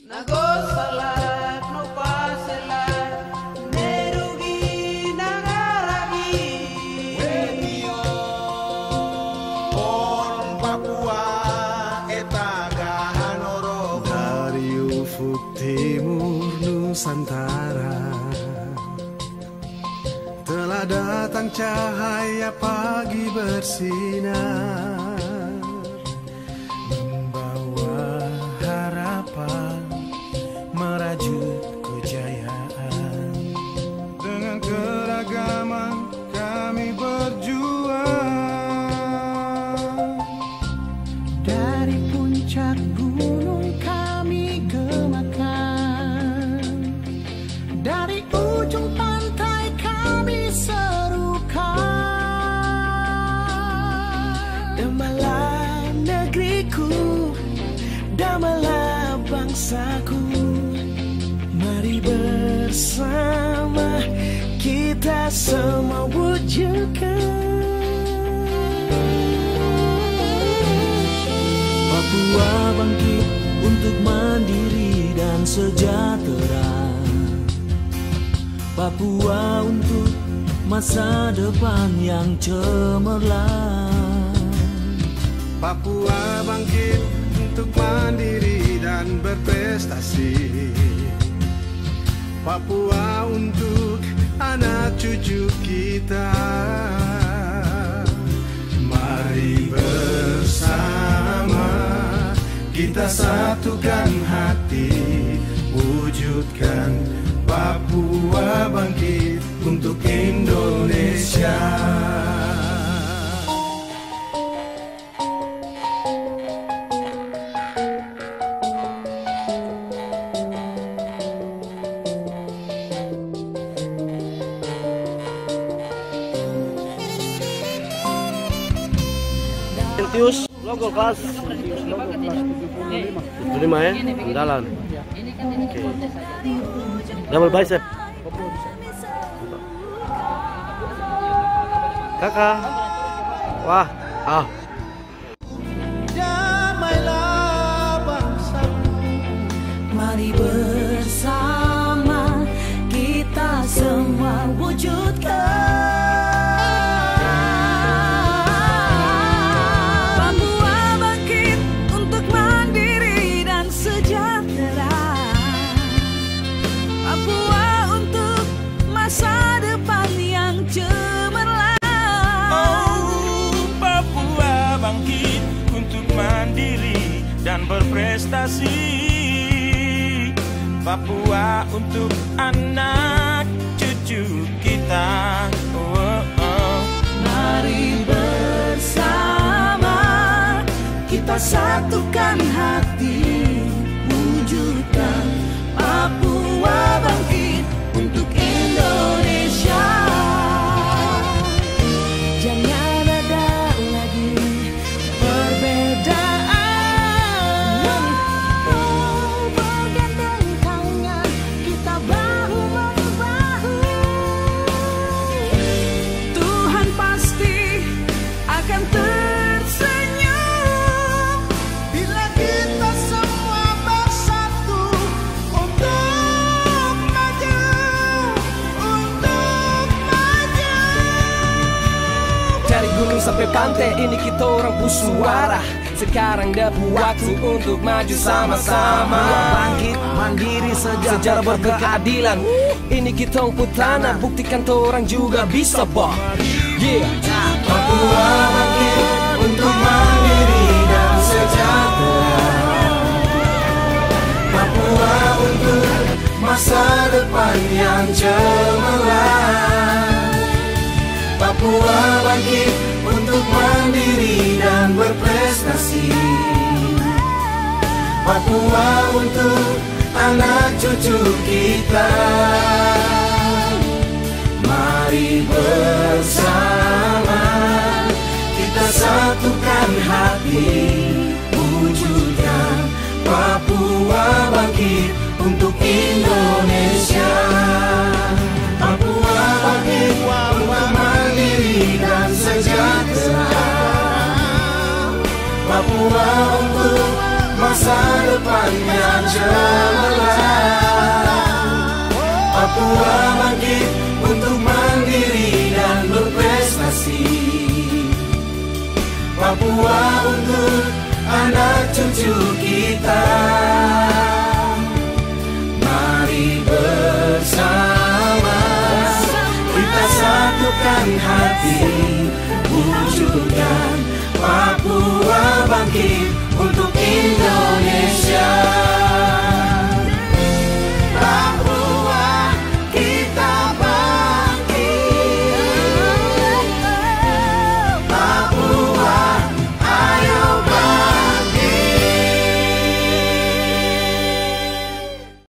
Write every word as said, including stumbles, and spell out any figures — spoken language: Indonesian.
Timur Nusantara telah datang cahaya pagi bersinar, membawa harapan merajut kejayaan. Dengan keragaman kami berjuang, dari puncak gunung kami gemakan, dari ujung pantai kami serukan. Damailah negeriku, damailah bangsaku, mari bersama kita semua wujudkan. Papua bangkit untuk mandiri dan sejahtera. Papua untuk masa depan yang cemerlang. Papua bangkit untuk mandiri dan berprestasi. Papua untuk anak cucu kita. Mari bersama kita satukan hati, wujudkan Papua bangkit untuk Indonesia. Tius logo kelas tujuh puluh lima ya, andalan. Oke. Double bicep. Kakak. Wah, ah. Damailah bangsaku, mari bersama kita semua wujudkan. Masa depan yang cemerlang. Oh, Papua bangkit untuk mandiri dan berprestasi. Papua untuk anak cucu kita. Oh, oh. Mari bersama kita satukan hati, wujudkan Papua bangkit untuk Indonesia. Jangan ada lagi perbedaan. Oh, bergandeng tangan kita bahu membahu. Tuhan pasti akan tersenyum bila kita semua bersatu untuk maju. Dari gunung sampai pantai ini kita orang bersuara. Sekarang dapat waktu untuk maju sama-sama. Bangkit, mandiri, sejahtera berkeadilan. Ini kita putana, buktikan orang juga bisa bah. Yeah. Papua bangkit untuk mandiri dan sejahtera. Papua untuk masa depan yang cemerlang. Papua bangkit untuk mandiri dan berprestasi. Papua untuk anak cucu kita. Mari bersama kita satukan hati, wujudkan Papua bangkit untuk Indonesia. Papua bangkit untuk mandiri dan sejahtera. Papua untuk masa depan yang cemerlang. Papua bangkit untuk mandiri dan berprestasi. Papua untuk anak cucu kita. Mari bersama kita satukan hati, wujudkan Papua bangkit